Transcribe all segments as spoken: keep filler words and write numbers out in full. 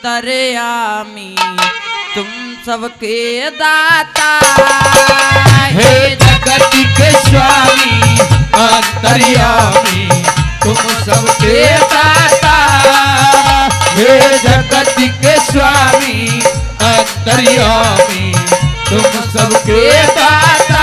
अंतर्यामी तुम सबके दाता। हे जगत के स्वामी अंतर्यामी तुम सबके दाता। हे जगत के स्वामी अंतर्यामी तुम सबके दाता।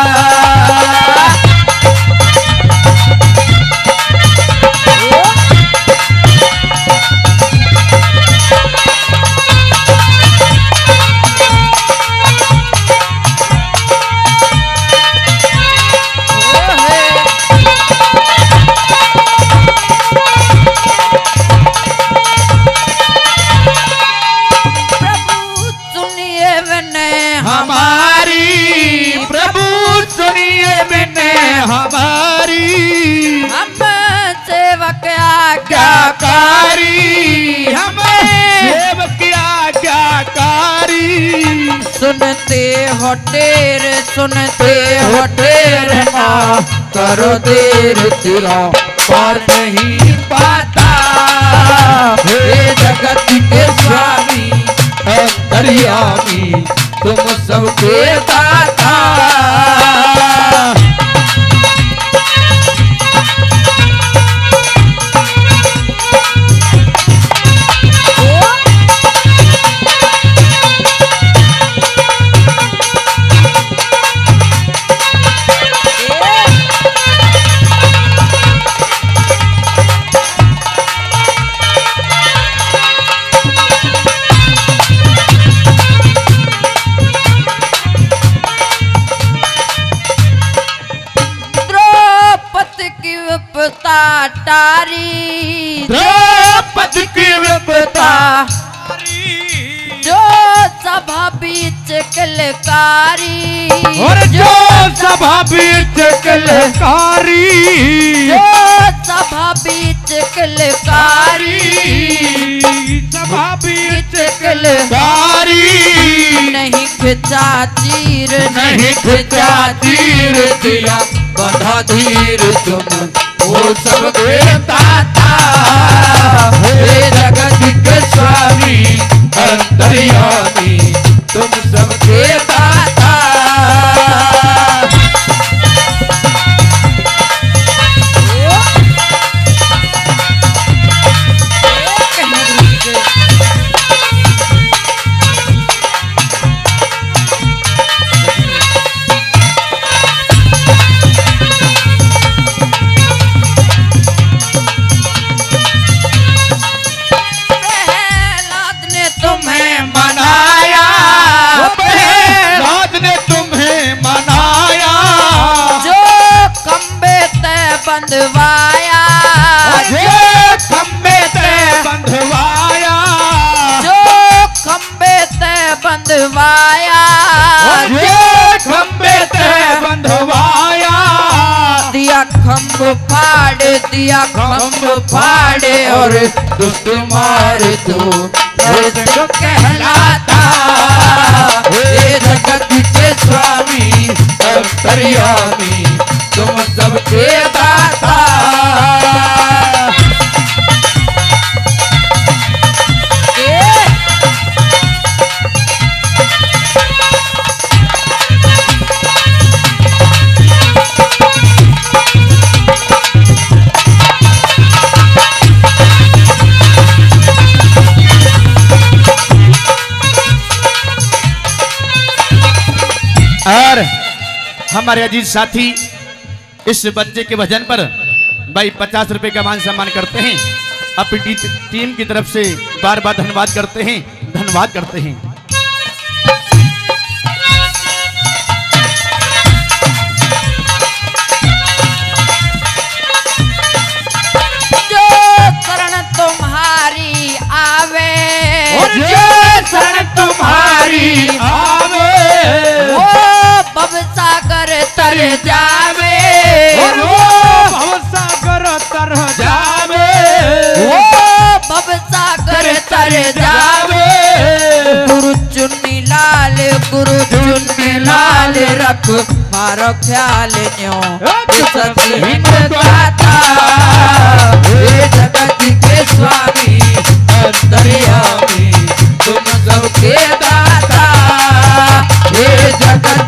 सुनते हो टेर सुनते हो टेर ना करो देर तेरा पार नहीं पाता। हे जगत के स्वामी अंतर्यामी तुम सबके दाता। टारी द्रौपदी की विपदा जो सभा बीच किलकारी। और जो सभा बीच किलकारी। जो सभा बीच किलकारी। सभा बीच किलकारी। नहीं खिंचा तीर नहीं खिंचा तीर दिया बंधा धीर तुम वो सबके दाता। हे जगत के स्वामी अंतर्यामी तुम सबके दाता। बंधवाया जो खंबे ते बंधवाया। जो खंबे ते बंधवाया। जो खंबे ते बंधवाया। दिया खंब फाड़े दिया खंब फाड़े और दुष्ट मार तू जो कहलाता। हे जगत के स्वामी अंतर्यामी तुम सबके दाता। और हमारे अजीज साथी इस बच्चे के भजन पर भाई पचास रुपए का मान सम्मान करते हैं। अपनी टीम की तरफ से बार बार धन्यवाद करते हैं धन्यवाद करते हैं। जो शरण तुम्हारी आवे। और जो शरण तुम्हारी आवे। वो भवसागर तर जावे। और वो भवसागर तर जावे। वो भवसागर तर जावे। गुरु चुन्नी लाल गुरु चुन्नी लाल रख मारो ख्याल न्यो सभी दाता। हे जगत के स्वामी अंतर्यामी जगत